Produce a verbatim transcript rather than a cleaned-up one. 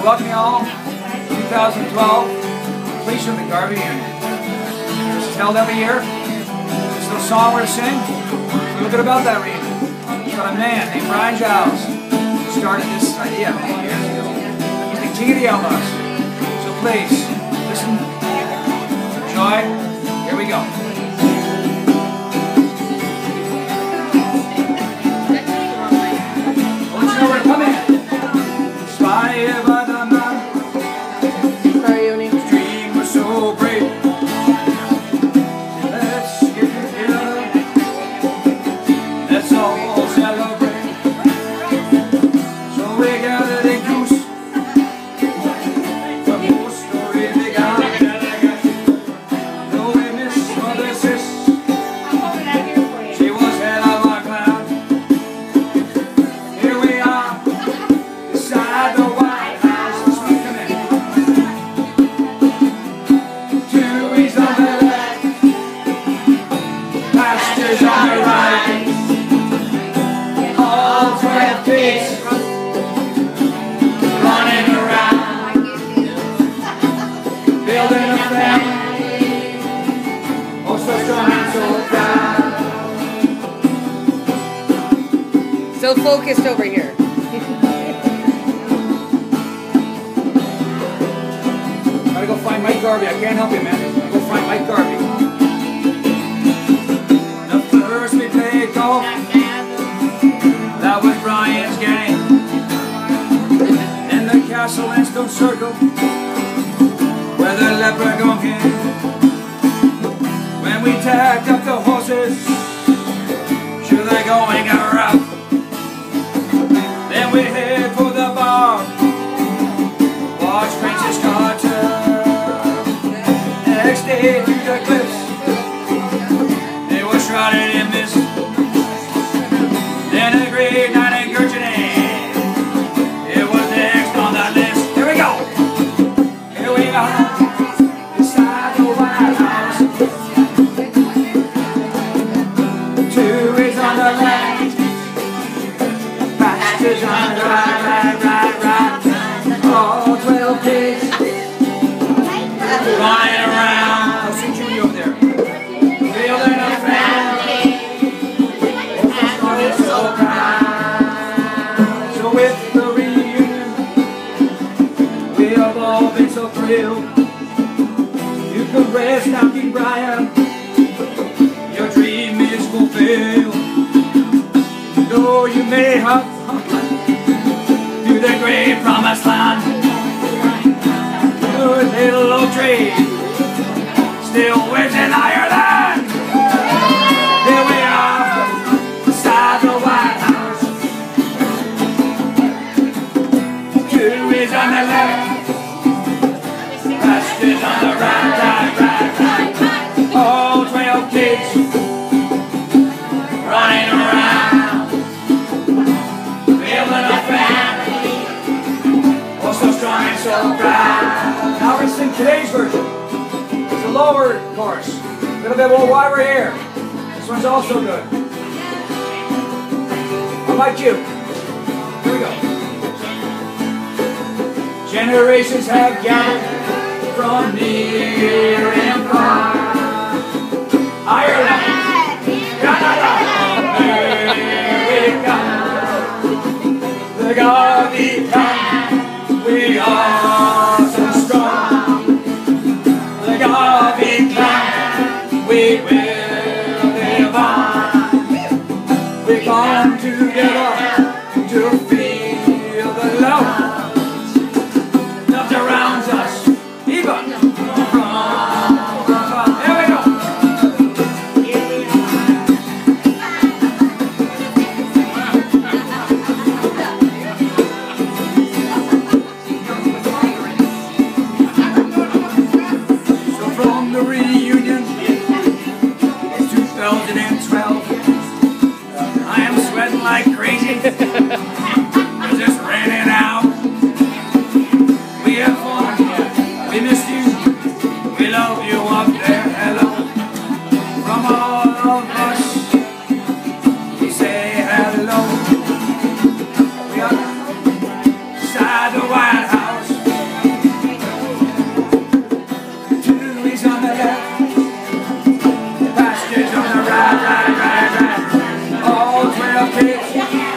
welcome you all to two thousand twelve completion of the Garvey Union. This is held every year. There's no song we're to sing. A little bit about that reunion. It's got a man named Brian Giles who started this idea many years ago. He's the king of the outlaws. So please, listen, enjoy. Here we go. I'll let you know where to come in. Inspired by the man. Sorry, Yoni. His dream was so brave. Let's get together. Let's all celebrate. So we gathered in Goose. The whole story began. No witness or the sis. She was head of our clan. Here we are, beside the White House. Let's welcome in. Dewey's on the left, Pasteur's on the right. All twelve kids running around, building a family. Oh, so strong and so proud. So focused over here. Gotta go find Mike Garvey. I can't help you, man. Gotta go find Mike Garvey. The first we played golf, that was Brian's gang. In the castle and stone circle, where the leprechaun came. When we tacked up the horses, sure they're going a rout. Then we head for the bar, watch Princess Carter. Next day to the cliffs, they were shrouded in mist. Then a great night in Gurchenay, it was next on that list. Here we go. Here we are, beside the White House. Two is on the left, Pasteur's on the right, right, right, right. All twelve kids running around. I'll see Judy over there. Building a family. Oh, so proud. So with the reunion, we have all been so thrilled. You can rest now, King Brian. Your dream is fulfilled. Though you may have to the great promised land, good little old tree still lives in Ireland. Here we are, beside the White House. Dewey's on the left, Pasteur's on the right, right, right, right. All twelve kids running around, building a family. Oh, so strong and so proud. Now we're sing today's version. It's a lower chorus. A little bit more why we're here. This one's also good. How about you? Here we go. Generations have gathered from near and far. Ireland, Canada, America, the Garvey clan, we are so strong. The Garvey clan, we will live on. We come together to feel the love that surrounds us, even from afar. Here we go. enough kids.